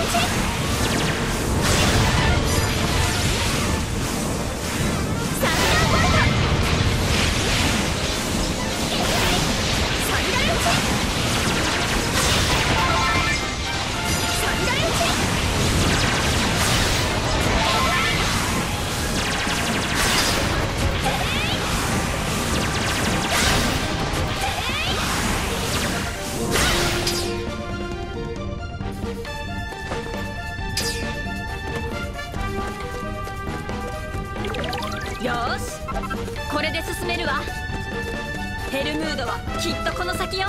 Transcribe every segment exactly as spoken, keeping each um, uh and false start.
よーし、これで進めるわ。ヘルムードはきっとこの先よ。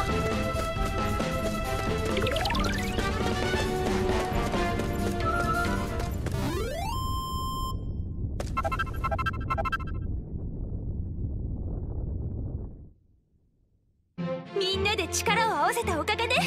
みんなで力を合わせたおかげで。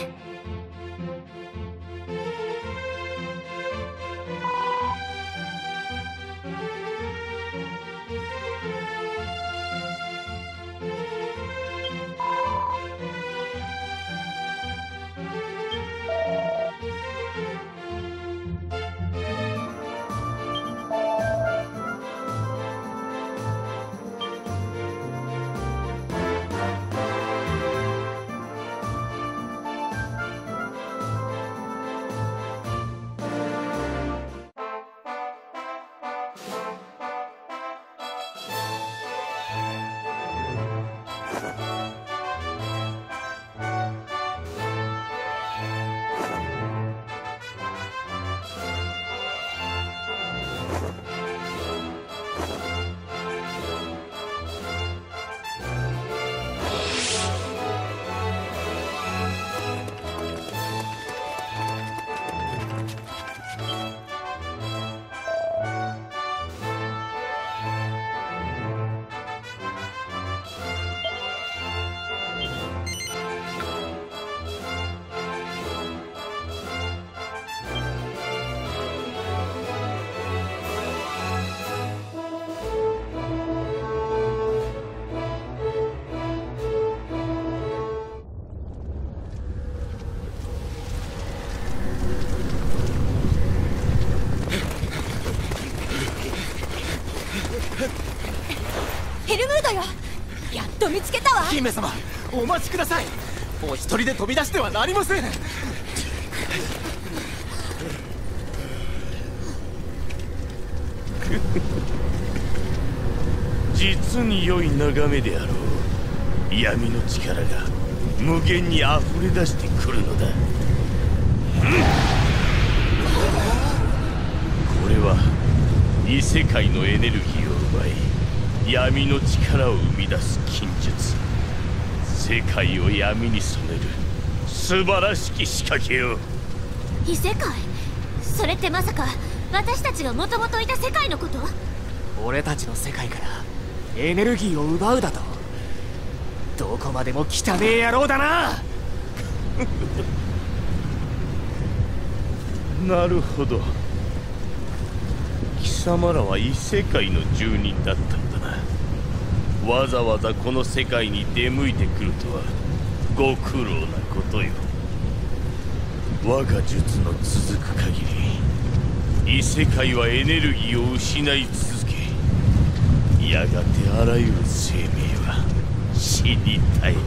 ヘルムードよ、やっと見つけたわ。 姫様、お待ちください。お一人で飛び出してはなりません。 実に良い眺めであろう。闇の力が無限にあふれ出してくるのだ。これは異世界のエネルギーを奪い闇の力を生み出す禁術。世界を闇に染める素晴らしき仕掛けよ。 異世界？それってまさか私たちがもともといた世界のこと？ 俺たちの世界からエネルギーを奪うだと？どこまでも汚え野郎だな。 なるほど、貴様らは異世界の住人だったんだな。わざわざこの世界に出向いてくるとはご苦労なことよ。我が術の続く限り異世界はエネルギーを失い続け、やがてあらゆる生命は死に絶える。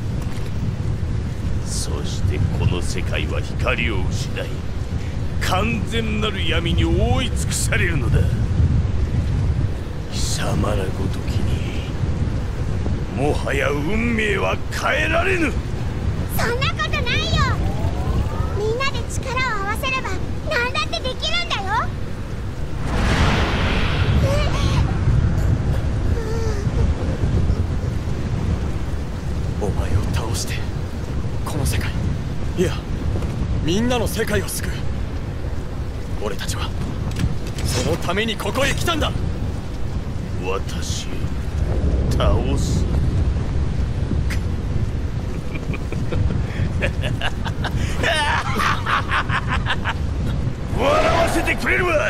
そしてこの世界は光を失い完全なる闇に覆い尽くされるのだ。貴様らごときにもはや運命は変えられぬ。 そんなことないよ。みんなで力を合わせれば何だってできるんだよ。 お前を倒してこの世界、いやみんなの世界を救う。俺たちはそのためにここへ来たんだ。 私を倒す？笑わせてくれるわ。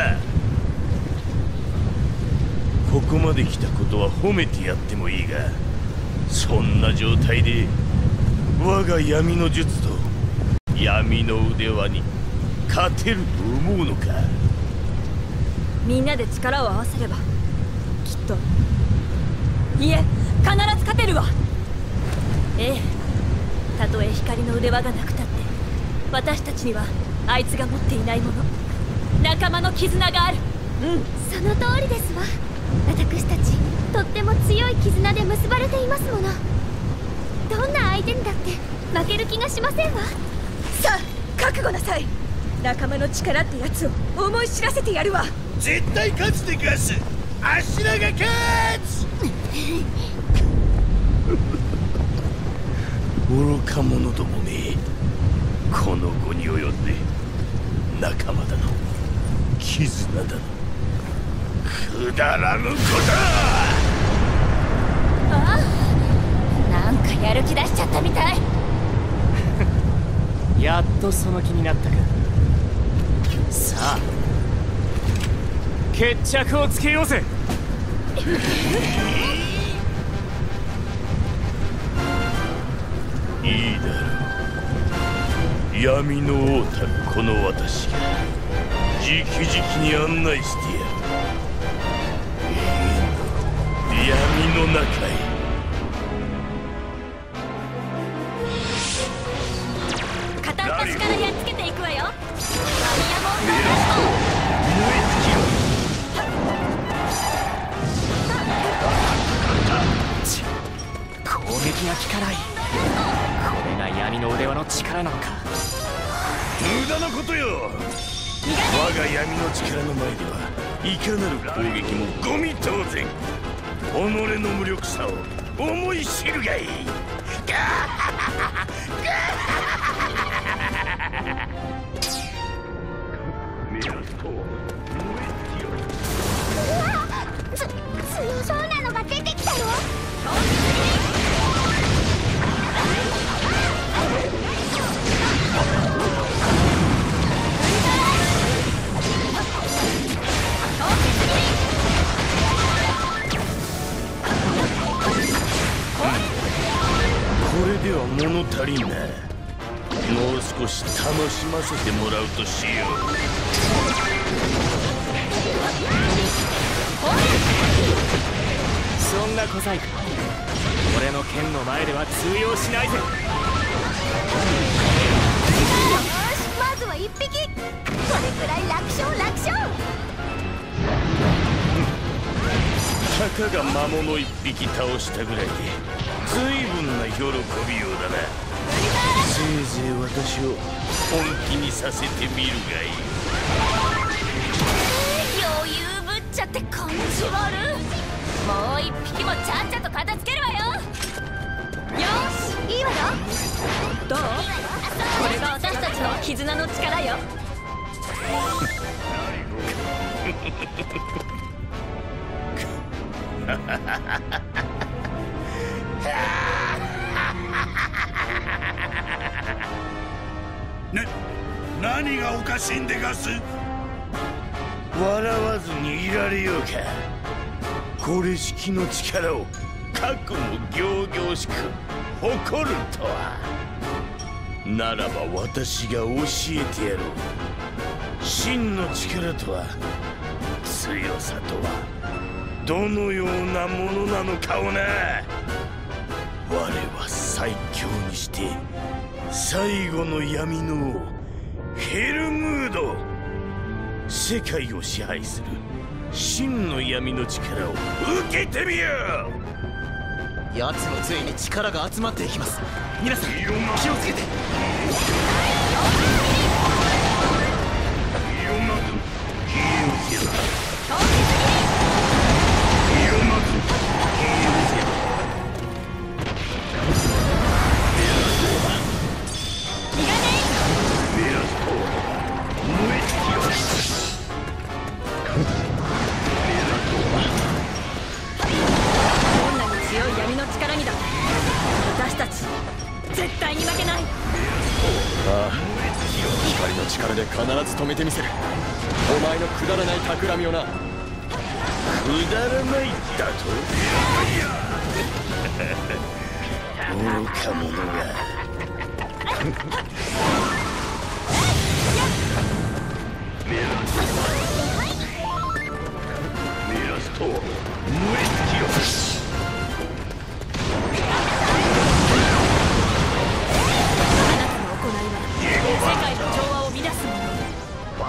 ここまで来たことは褒めてやってもいいが、そんな状態で我が闇の術と闇の腕輪に勝てると思うのか。 みんなで力を合わせればきっと、いえ必ず勝てるわ。ええ、たとえ光の腕輪がなくたって私たちにはあいつが持っていないもの、仲間の絆がある。うん、 その通りですわ。私たちとっても強い絆で結ばれていますもの。どんな相手にだって負ける気がしませんわ。 さあ覚悟なさい。仲間の力ってやつを思い知らせてやるわ。 絶対勝つでガス。あしらが勝つ。愚か者どもめ、この後に及んで仲間だの絆だのくだらぬことああ、なんかやる気出しちゃったみたい。 やっとその気になったか。さあ決着をつけようぜ。 いいだろう。闇の王たるこの私が直々に案内してやる。永遠の闇の中へ。 片っ端からやっつけていくわよ。ダイヤモンド燃え尽きろ。 攻撃が効かない。これが闇の腕輪の力なのか。 無駄なことよ。我が闇の力の前ではいかなる攻撃もゴミ当然。己の無力さを思い知るがいい。 つ強そうなのが出てきたよ。 これでは物足りんな。もう少し楽しませてもらうとしよう。 そんな小細工俺の剣の前では通用しないぜ。 よし、まずは一匹。これくらい楽勝楽勝。 たかが魔物一匹倒したぐらいで随分な喜びようだな。せいぜい私を本気にさせてみるがいい。 余裕ぶっちゃって感じ悪い。もう一匹もちゃっちゃと片付けるわよ。よし、いいわよ。どう？これが私たちの絆の力よ。 な、何がおかしいんでガス。笑わずにいられようか。これしきの力をかくも仰々しく誇るとは。ならば私が教えてやろう。真の力とは、強さとはどのようなものなのかをな。我は最強にして最後の闇の王ヘルムード。世界を支配する真の闇の力を受けてみよう。 奴の杖に力が集まっていきます。皆さん気をつけて。 私たち絶対に負けない。 ああ、光の力で必ず止めてみせる。お前のくだらない企みをな。 くだらないだと。愚か者が。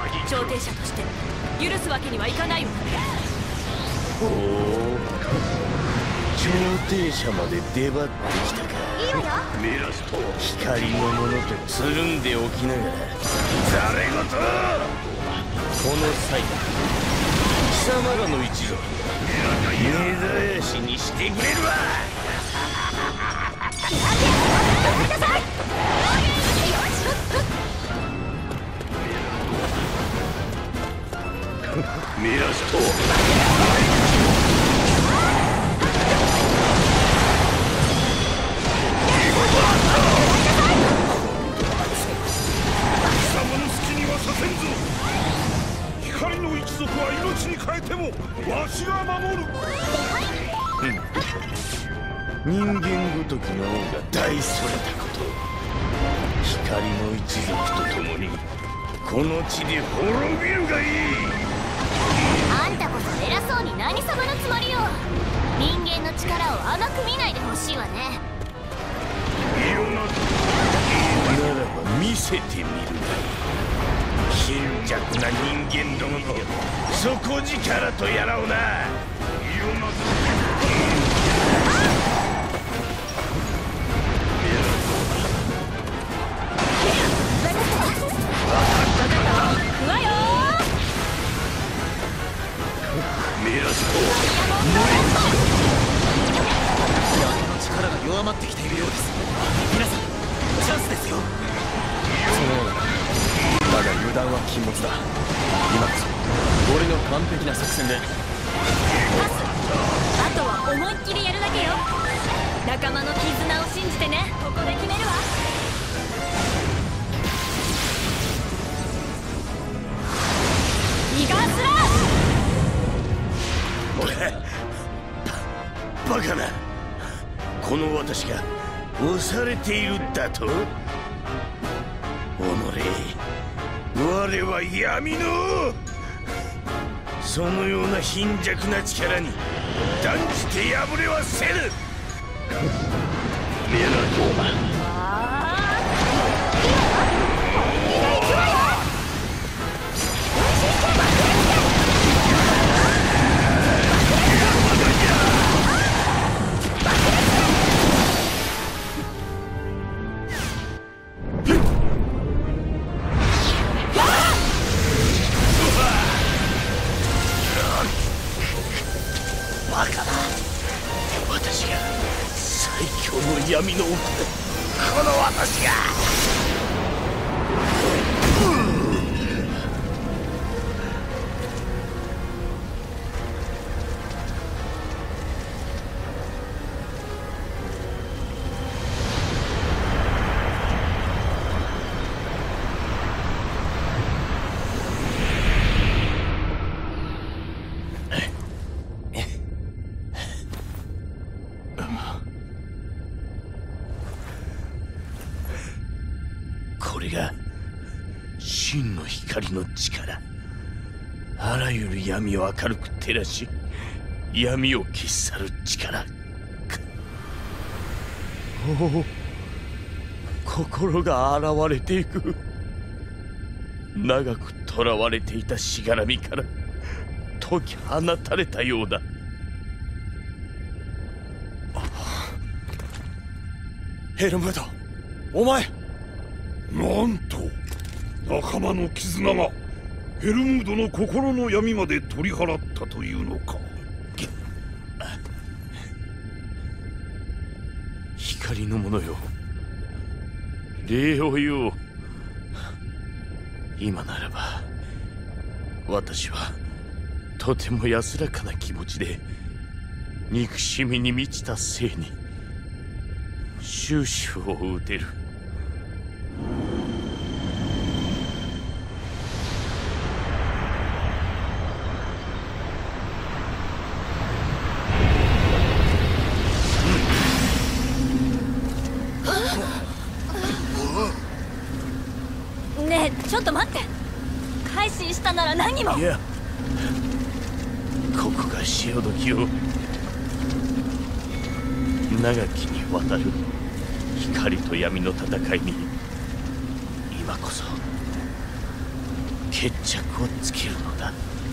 調停者として許すわけにはいかないわ。 おお、調停者まで出張ってきたか。 いいわよ。 光のものとつるんでおきながらざれ言。この際貴様らの一族根絶やしにしてくれるわ。ミラスト貴様の好きにはさせんぞ。光の一族は命に変えてもわしが守る。 人間ごときの王が大それたこと。光の一族と共にこの地で滅びるがいい。 あんたこそ偉そうに何様のつもりよ。人間の力を甘く見ないでほしいわね。 ならば見せてみるがいい。貧弱な人間どもの底力とやらをな。 力が弱まってきているようです。皆さん、チャンスですよ。そのようなら、だが油断は禁物だ。今こそ俺の完璧な作戦で。 パス。あとは思いっきりやるだけよ。仲間の絆を信じてね。ここで決めるわ。イガースラバカな。この私が押されているんだと。己、我は闇の。そのような貧弱な力に断じて敗れはせぬ。メラドーマ。バカだ。私が最強の闇の王だ。この私が。これが真の光の力。あらゆる闇を明るく照らし、闇を消し去る力。おお、心が現れていく。長く囚われていたしがらみから解き放たれたようだ。 ヘルムード、お前。 なんと仲間の絆がヘルムードの心の闇まで取り払ったというのか。 光の者よ、礼を言おう。今ならば私はとても安らかな気持ちで憎しみに満ちた生に終止符を打てる。 ねえ、ちょっと待って。改心したなら何も。 いや、ここが潮時を。長きにわたる光と闇の戦いに今こそ決着をつけるのだ。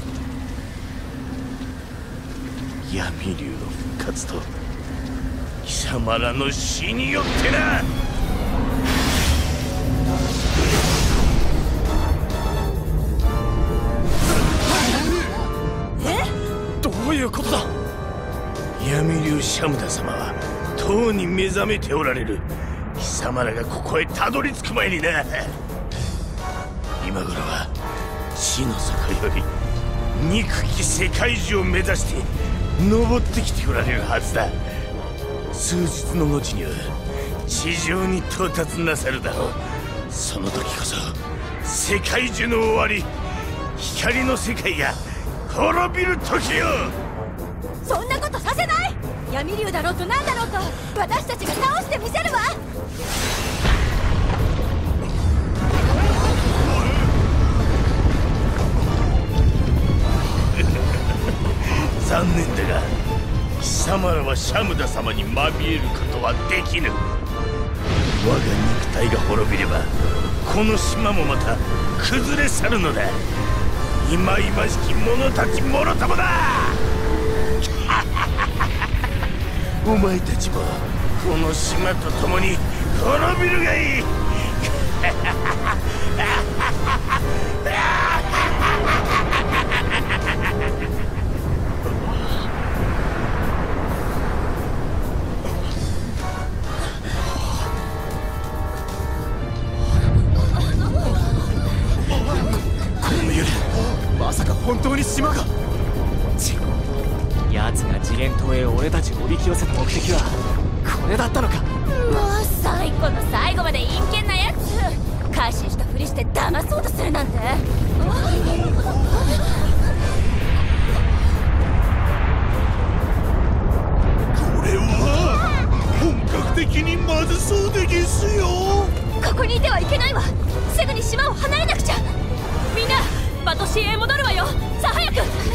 闇竜の復活と貴様らの死によってな。 え？どういうことだ？ 闇竜シャムダ様はとうに目覚めておられる。貴様らがここへたどり着く前にな。今頃は地の底より憎き世界中を目指して登ってきておられるはずだ。数日の後には地上に到達なさるだろう。その時こそ世界中の終わり、光の世界が滅びる時よ。 そんなことさせない。闇竜だろうと何だろうと私たちが倒してみせるわ。 残念だが貴様らはシャムダ様にまみえることはできぬ。我が肉体が滅びればこの島もまた崩れ去るのだ。忌々しき者たちもろともだ。お前たちもこの島と共に滅びるがいい。 まさか本当に島が。 奴が次元島へ俺たちをおびき寄せた目的はこれだったのか。 もう最後の最後まで陰険なやつ。改心したふりして騙そうとするなんて。 これは本格的にまずそうでげすよ。 ここにいてはいけないわ。すぐに島を離れなくちゃ。みんなバトシーへ戻るわよ。さあ早く。